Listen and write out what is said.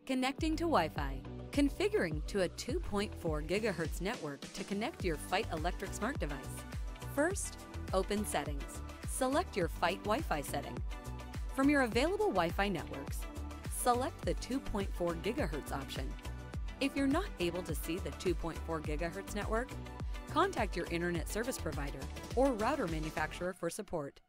Connecting to Wi-Fi. Configuring to a 2.4 GHz network to connect your Feit Electric smart device. First, open Settings. Select your Feit Wi-Fi setting. From your available Wi-Fi networks, select the 2.4 GHz option. If you're not able to see the 2.4 GHz network, contact your internet service provider or router manufacturer for support.